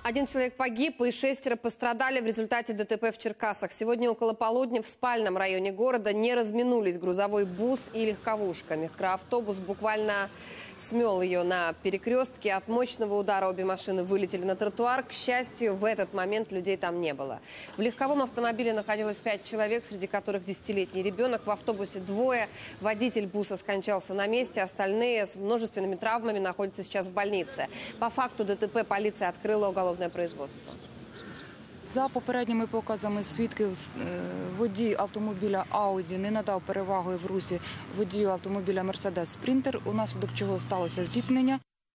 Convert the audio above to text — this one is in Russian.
Один человек погиб и 6 пострадали в результате ДТП в Черкасах. Сегодня около полудня в спальном районе города не разминулись грузовой бус и легковушка. Микроавтобус буквально смел ее на перекрестке. От мощного удара обе машины вылетели на тротуар. К счастью, в этот момент людей там не было. В легковом автомобиле находилось 5 человек, среди которых 10-летний ребенок. В автобусе 2. Водитель буса скончался на месте. Остальные с множественными травмами находятся сейчас в больнице. По факту ДТП полиция открыла уголовное производство. За попередніми показами свідків, водій автомобіля Audi не надав переваги в русі водію автомобіля Mercedes Sprinter, унаслідок чого сталося зіткнення.